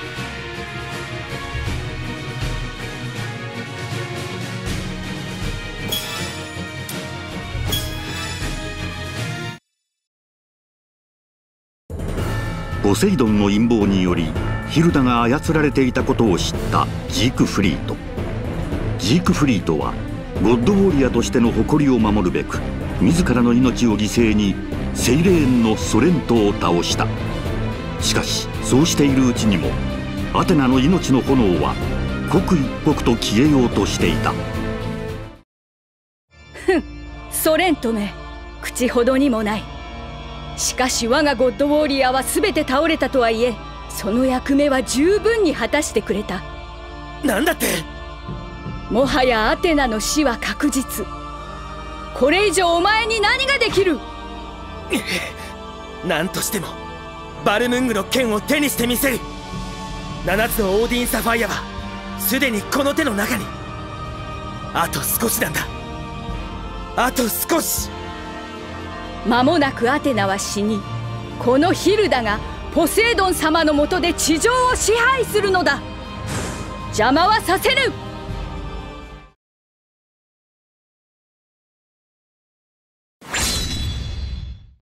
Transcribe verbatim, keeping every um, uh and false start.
ポセイドンの陰謀によりヒルダが操られていたことを知ったジークフリート。ジークフリートはゴッドウォリアとしての誇りを守るべく自らの命を犠牲にセイレーンのソレントを倒した。しかしそうしているうちにもアテナの命の炎は刻一刻と消えようとしていた。 ふん、ソレントめ、口ほどにもない。しかし我がゴッドウォーリアは全て倒れたとはいえ、その役目は十分に果たしてくれた。 なんだって？ もはやアテナの死は確実。これ以上お前に何ができる？ 何としてもバルムングの剣を手にしてみせる。七つのオーディンサファイアはすでにこの手の中に。あと少しなんだ。あと少し。 間もなくアテナは死に、このヒルダがポセイドン様の下で地上を支配するのだ。邪魔はさせぬ。